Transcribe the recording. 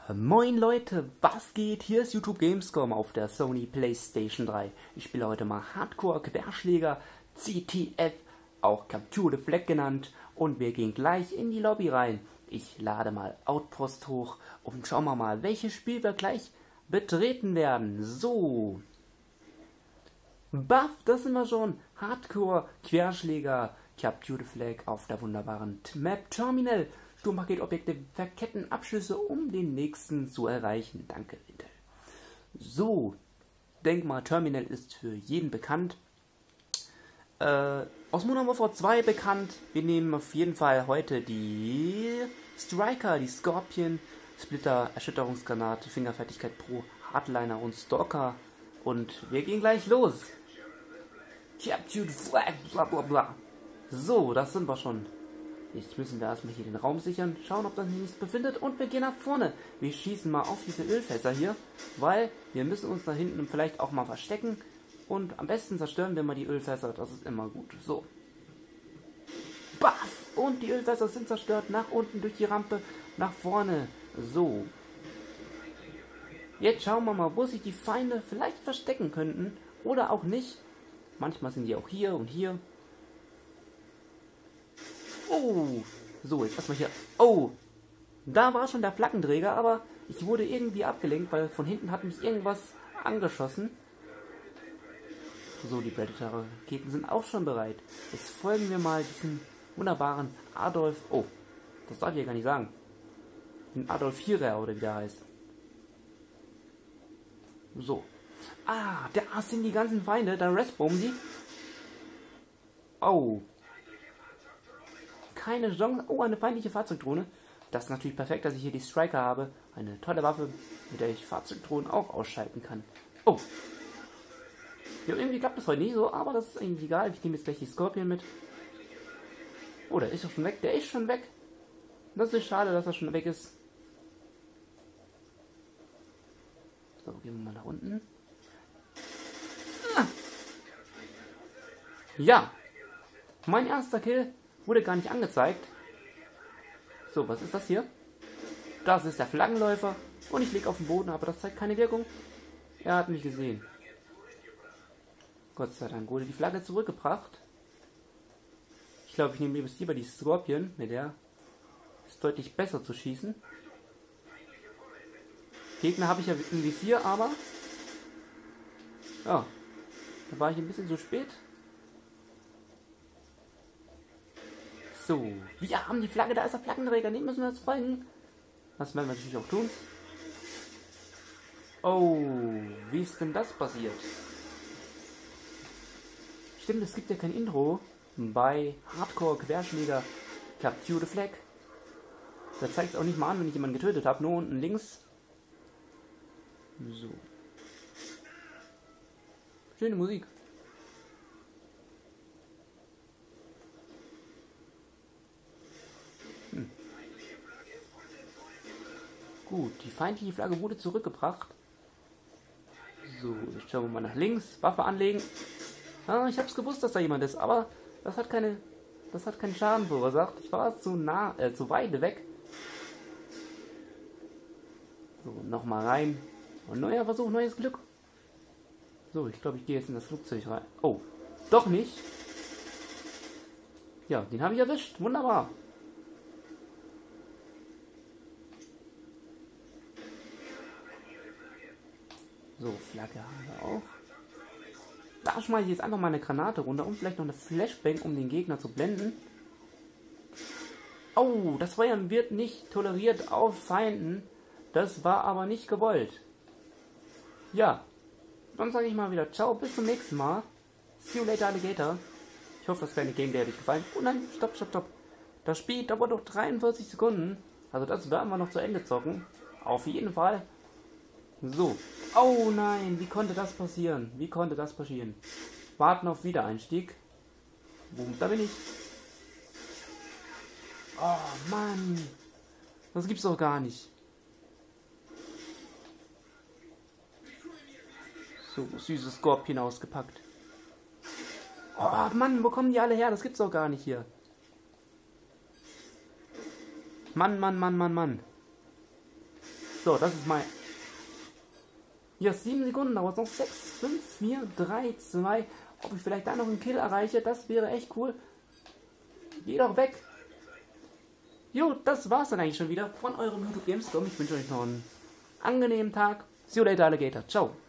Moin Leute, was geht? Hier ist YouTube Gamescom auf der Sony PlayStation 3. Ich spiele heute mal Hardcore Querschläger CTF, auch Capture the Flag genannt, und wir gehen gleich in die Lobby rein. Ich lade mal Outpost hoch und schauen wir mal, welches Spiel wir gleich betreten werden. So. Buff, das sind wir schon. Hardcore Querschläger Capture the Flag auf der wunderbaren Map Terminal. Sturmpaketobjekte verketten Abschüsse, um den nächsten zu erreichen. Danke, Intel. So, denk mal, Terminal ist für jeden bekannt. Aus Modern Warfare 2 bekannt. Wir nehmen auf jeden Fall heute die Striker, die Scorpion, Splitter, Erschütterungsgranate, Fingerfertigkeit Pro, Hardliner und Stalker. Und wir gehen gleich los. Capture the Flag, bla bla bla. So, das sind wir schon. Jetzt müssen wir erstmal hier den Raum sichern, schauen, ob das sich nichts befindet, und wir gehen nach vorne. Wir schießen mal auf diese Ölfässer hier, weil wir müssen uns da hinten vielleicht auch mal verstecken, und am besten zerstören wir mal die Ölfässer, das ist immer gut. So. Baff! Und die Ölfässer sind zerstört, nach unten durch die Rampe, nach vorne. So. Jetzt schauen wir mal, wo sich die Feinde vielleicht verstecken könnten, oder auch nicht. Manchmal sind die auch hier und hier. Oh, so, jetzt erstmal hier. Oh, da war schon der Flaggenträger, aber ich wurde irgendwie abgelenkt, weil von hinten hat mich irgendwas angeschossen. So, die Predator-Raketen sind auch schon bereit. Jetzt folgen wir mal diesen wunderbaren Adolf. Oh, das darf ich ja gar nicht sagen. Den Adolf Vierer oder wie der heißt. So. Ah, da sind die ganzen Feinde, da restbomben die. Oh. Keine Chance. Oh, eine feindliche Fahrzeugdrohne. Das ist natürlich perfekt, dass ich hier die Striker habe. Eine tolle Waffe, mit der ich Fahrzeugdrohnen auch ausschalten kann. Oh. Ja, irgendwie klappt das heute nicht so, aber das ist eigentlich egal. Ich nehme jetzt gleich die Scorpion mit. Oh, der ist doch schon weg. Der ist schon weg. Das ist schade, dass er schon weg ist. So, gehen wir mal nach unten. Ja. Mein erster Kill wurde gar nicht angezeigt. So, was ist das hier? Das ist der Flaggenläufer. Und ich liege auf dem Boden, aber das zeigt keine Wirkung. Er hat mich gesehen. Gott sei Dank wurde die Flagge zurückgebracht. Ich glaube, ich nehme lieber die Scorpion. Mit der ist deutlich besser zu schießen. Gegner habe ich ja im Visier, aber... Ja, da war ich ein bisschen zu spät. So, wir haben die Flagge, da ist der Flaggenträger, den müssen wir jetzt folgen. Das werden wir natürlich auch tun. Oh, wie ist denn das passiert? Stimmt, es gibt ja kein Intro bei Hardcore Querschläger Capture the Flag. Da zeigt es auch nicht mal an, wenn ich jemanden getötet habe, nur unten links. So. Schöne Musik. Gut, die feindliche Flagge wurde zurückgebracht. So, jetzt schauen wir mal nach links. Waffe anlegen. Ah, ich hab's gewusst, dass da jemand ist, aber das hat keinen Schaden verursacht. Ich war zu weit weg. So, nochmal rein. Und neuer Versuch, neues Glück. So, ich glaube, ich gehe jetzt in das Flugzeug rein. Oh, doch nicht. Ja, den habe ich erwischt. Wunderbar. So, Flagge haben wir auch. Da schmeiße ich jetzt einfach mal eine Granate runter und vielleicht noch eine Flashbang, um den Gegner zu blenden. Oh, das Feuern wird nicht toleriert auf Feinden. Das war aber nicht gewollt. Ja, dann sage ich mal wieder ciao, bis zum nächsten Mal. See you later, Alligator. Ich hoffe, das kleine Gameplay hat euch gefallen. Oh nein, stopp, stopp, stopp. Das Spiel dauert doch 43 Sekunden. Also das werden wir noch zu Ende zocken. Auf jeden Fall. So. Oh nein, wie konnte das passieren? Wie konnte das passieren? Warten auf Wiedereinstieg. Boom, da bin ich. Oh Mann. Das gibt's doch gar nicht. So, süße Scorpion ausgepackt. Oh Mann, wo kommen die alle her? Das gibt's doch gar nicht hier. Mann, Mann, Mann, Mann, Mann. So, das ist mein... Hier 7 Sekunden dauert noch. 6, 5, 4, 3, 2. Ob ich vielleicht da noch einen Kill erreiche, das wäre echt cool. Geh doch weg. Jo, das war's dann eigentlich schon wieder von eurem YouTube Gamescom. Ich wünsche euch noch einen angenehmen Tag. See you later, Alligator. Ciao.